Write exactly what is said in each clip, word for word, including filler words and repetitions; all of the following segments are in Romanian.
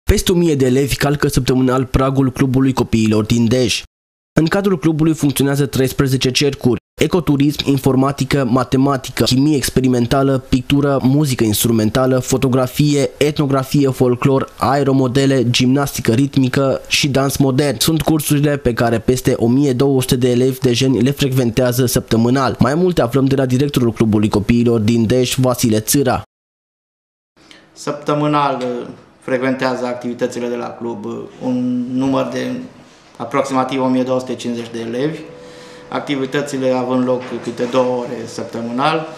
Peste o mie de elevi calcă săptămânal pragul clubului copiilor din Dej. În cadrul clubului funcționează treisprezece cercuri: ecoturism, informatică, matematică, chimie experimentală, pictură, muzică instrumentală, fotografie, etnografie, folclor, aeromodele, gimnastică ritmică și dans modern. Sunt cursurile pe care peste o mie două sute de elevi dejeni le frecventează săptămânal. Mai multe aflăm de la directorul clubului copiilor din Dej, Vasile Țâra. Săptămânal frecventează activitățile de la club un număr de aproximativ o mie două sute cincizeci de elevi, activitățile având loc câte două ore săptămânal.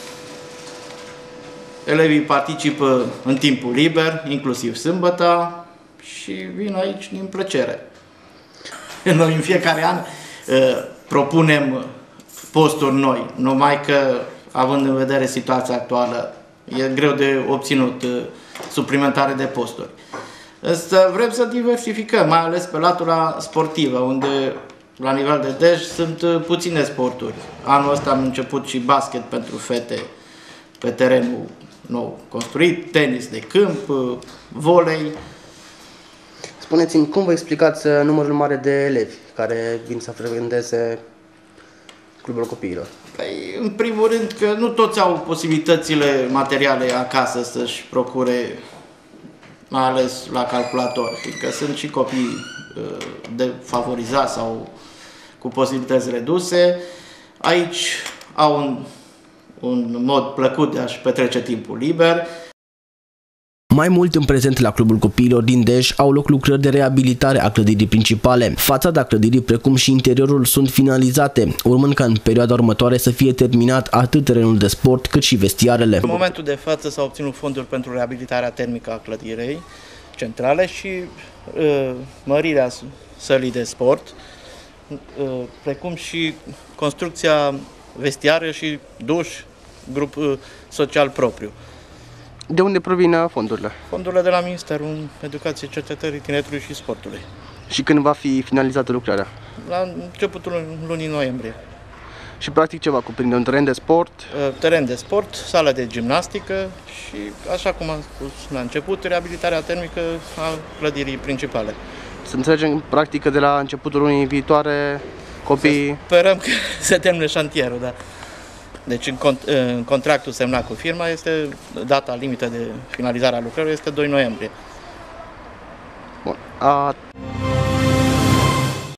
Elevii participă în timpul liber, inclusiv sâmbătă, și vin aici din plăcere. Noi în fiecare an propunem posturi noi, numai că, având în vedere situația actuală, e greu de obținut suplimentare de posturi. Însă vrem să diversificăm, mai ales pe latura sportivă, unde la nivel de Dej sunt puține sporturi. Anul ăsta am început și basket pentru fete pe terenul nou construit, tenis de câmp, volei. Spuneți-mi, cum vă explicați numărul mare de elevi care vin să frecventeze clubul copiilor? Păi, în primul rând că nu toți au posibilitățile materiale acasă să-și procure, mai ales la calculator, fiindcă sunt și copii defavorizați sau cu posibilități reduse. Aici au un, un mod plăcut de a-și petrece timpul liber. Mai mult, în prezent la clubul copiilor din Dej au loc lucrări de reabilitare a clădirii principale. Fațada clădirii, precum și interiorul, sunt finalizate, urmând ca în perioada următoare să fie terminat atât terenul de sport cât și vestiarele. În momentul de față s-au obținut fonduri pentru reabilitarea termică a clădirii centrale și uh, mărirea sălii de sport, uh, precum și construcția vestiară și duș, grup uh, social propriu. De unde provin fondurile? Fondurile de la Ministerul Educației, Cercetării, Tineretului și Sportului. Și când va fi finalizată lucrarea? La începutul lunii noiembrie. Și practic ce va cuprinde? Un teren de sport? Teren de sport, sală de gimnastică și, așa cum am spus la început, reabilitarea termică a clădirii principale. Să înțelegem, practic, că de la începutul lunii viitoare copiii... Să sperăm că se termine șantierul, da. Deci în, cont, în contractul semnat cu firma este data limită de finalizare a lucrării este doi noiembrie. Bun. A...